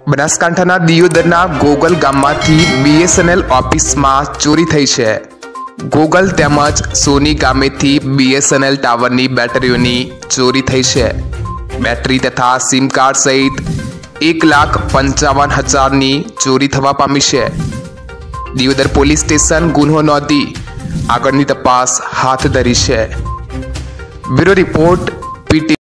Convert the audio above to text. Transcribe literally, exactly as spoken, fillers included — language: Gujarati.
બનાસકાંઠાના દિયોદરના ગોગલ ગામમાંથી બીએસએનએલ ઓફિસમાં ચોરી થઈ છે। ગોગલ તેમજ સોની ગામેથી બીએસએનએલ ટાવરની બેટરીઓની ચોરી થઈ છે। બેટરી તથા સિમ કાર્ડ સહિત એક લાખ પંચાવન હજારની ચોરી થવા પામી છે। દિયોદર પોલીસ સ્ટેશન ગુન્હો નોંધી આગળની તપાસ હાથ ધરી છે। Bureau report PT.